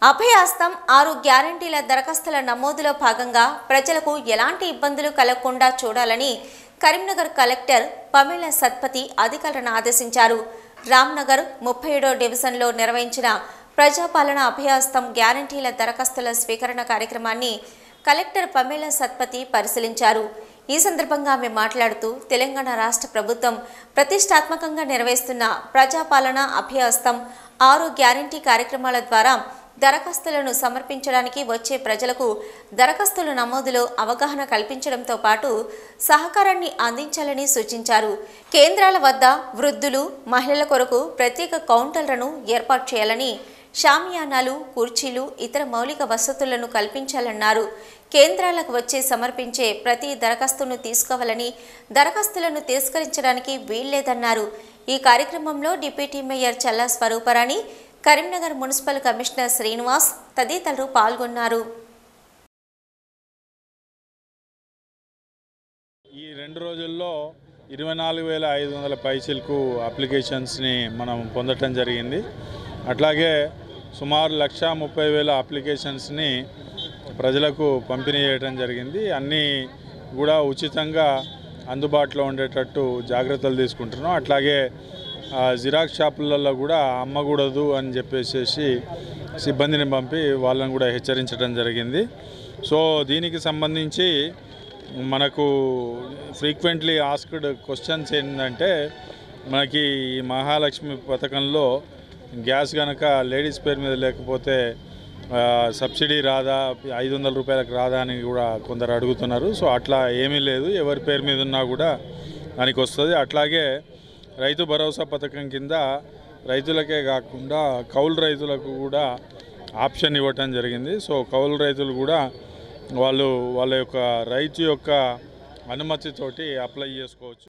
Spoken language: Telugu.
అభయహస్తం 6 గ్యారంటీల దరఖాస్తుల నమోదులో భాగంగా ప్రజలకు ఎలాంటి ఇబ్బందులు కలగకుండా చూడాలని కరీంనగర్ కలెక్టర్ పమేలా సత్పతి అధికారులను ఆదేశించారు. రామ్నగర్ 37వ డివిజన్లో నిర్వహించిన ప్రజాపాలన అభయహస్తం గ్యారంటీల దరఖాస్తుల స్వీకరణ కార్యక్రమాన్ని కలెక్టర్ పమేలా సత్పతి పరిశీలించారు. ఈ సందర్భంగా ఆమె మాట్లాడుతూ తెలంగాణ రాష్ట్ర ప్రభుత్వం ప్రతిష్టాత్మకంగా నిర్వహిస్తున్న ప్రజాపాలన అభయహస్తం 6 గ్యారంటీ కార్యక్రమాల ద్వారా దరఖాస్తులను సమర్పించడానికి వచ్చే ప్రజలకు దరఖాస్తుల నమోదులో అవగాహన కల్పించడంతో పాటు సహకారాన్ని అందించాలని సూచించారు. కేంద్రాల వద్ద వృద్ధులు, మహిళల కొరకు ప్రత్యేక కౌంటర్లను ఏర్పాటు చేయాలని, షామియానాలు, కుర్చీలు, ఇతర మౌలిక వసతులను కల్పించాలన్నారు. కేంద్రాలకు వచ్చి సమర్పించే ప్రతి దరఖాస్తును తీసుకోవాలని, దరఖాస్తులను తిరస్కరించడానికి వీల్లేదన్నారు. ఈ కార్యక్రమంలో deputy mayor Challa Swaruparani, Karimnagar municipal commissioner Srinivas తదితరులు పాల్గొన్నారు. ఈ 2 రోజుల్లో 24,500 పైసలకు అప్లికేషన్స్ని మనం పొందటం జరిగింది. అట్లాగే సుమారు 1,30,000 అప్లికేషన్స్ని ప్రజలకు పంపిణీ చేయడం జరిగింది. అన్నీ కూడా ఉచితంగా అందుబాటులో ఉండేటట్టు జాగ్రత్తలు తీసుకుంటున్నాం. అట్లాగే జిరాక్స్ షాపులలో కూడా అమ్మకూడదు అని చెప్పేసి సిబ్బందిని పంపి వాళ్ళని కూడా హెచ్చరించడం జరిగింది. సో దీనికి సంబంధించి మనకు ఫ్రీక్వెంట్లీ ఆస్క్డ్ క్వశ్చన్స్ ఏంటంటే, మనకి ఈ మహాలక్ష్మి పథకంలో గ్యాస్ కనుక లేడీస్ పేరు మీద లేకపోతే సబ్సిడీ రాదా, 500 రూపాయలకు రాదా అని కూడా కొందరు అడుగుతున్నారు. సో అట్లా ఏమీ లేదు, ఎవరి పేరు మీద ఉన్నా కూడా దానికి వస్తుంది. అట్లాగే రైతు భరోసా పథకం కింద రైతులకే కాకుండా కౌలు రైతులకు కూడా ఆప్షన్ ఇవ్వటం జరిగింది. సో కౌలు రైతులు కూడా వాళ్ళ యొక్క రైతు యొక్క అనుమతితోటి అప్లై చేసుకోవచ్చు.